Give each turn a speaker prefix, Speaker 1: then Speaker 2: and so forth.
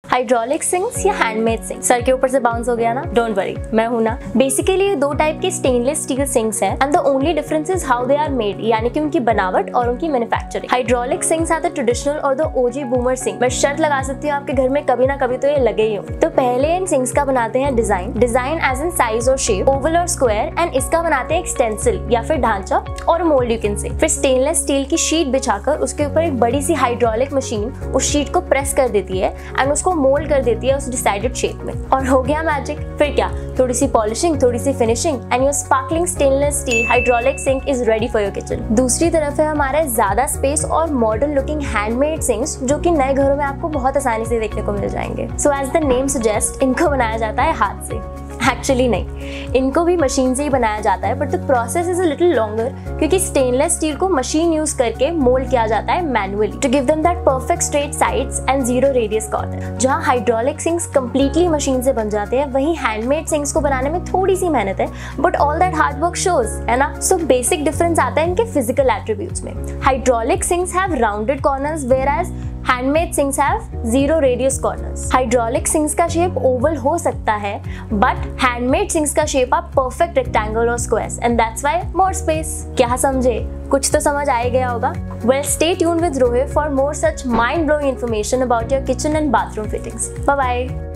Speaker 1: Hydraulic sinks या handmade sink? सर के ऊपर से बाउंस हो गया ना? डोंट वरी, मैं हूं ना। बेसिकली ये दो टाइप के स्टेनलेस स्टील सिंक्स हैं and the only difference is how they are made, यानी कि उनकी बनावट और उनकी manufacturing. Hydraulic sinks are the traditional और द ओजी बूमर सिंक। मैं शर्त लगा सकती हूँ आपके घर में कभी ना कभी तो ये लगे ही हो। तो पहले इन सिंक्स का बनाते हैं डिजाइन एज इन साइज और शेप, ओवल और स्क्वायर, एंड इसका बनाते हैं एक्सटेंसिल या फिर ढांचा और मोल्ड यू कैन से। फिर स्टेनलेस स्टील की शीट बिछाकर उसके ऊपर एक बड़ी सी हाइड्रोलिक मशीन उस शीट को प्रेस कर देती है एंड उसको मोल्ड कर देती है उस डिसाइडेड शेप में, और हो गया मैजिक। फिर क्या, थोड़ी सी पॉलिशिंग, थोड़ी सी finishing and your sparkling stainless steel hydraulic sink is ready for your kitchen. दूसरी तरफ है हमारे ज्यादा स्पेस और मॉडर्न लुकिंग हैंडमेड सिंक्स, जो कि नए घरों में आपको बहुत आसानी से देखने को मिल जाएंगे। So as the name suggest, इनको बनाया जाता है हाथ से। एक्चुअली नहीं, इनको भी मशीन से ही बनाया जाता है, but the process is a little longer, क्योंकि स्टेनलेस स्टील को मशीन यूज करके मोल्ड किया जाता है manually to give them that perfect straight sides and zero radius corner. जहां हाइड्रोलिक सिंक्स कंप्लीटली मशीन से बन जाते हैं, वहीं हैंडमेड सिंक्स को बनाने में थोड़ी सी मेहनत है, but all that hard work shows, है ना। सो बेसिक डिफरेंस आता है इनके फिजिकल एट्रीब्यूट्स में। Hydraulic sinks have rounded corners whereas handmade sinks have zero radius corners. Hydraulic sinks का शेप ओवल हो सकता है, बट हैंडमेड सिंक्स का शेप आप परफेक्ट रेक्टेंगल और squares, and that's why more space. क्या समझे? कुछ तो समझ आ ही गया होगा। Well, stay tuned with Rohit for more such mind-blowing information about your kitchen and bathroom fittings. Bye bye.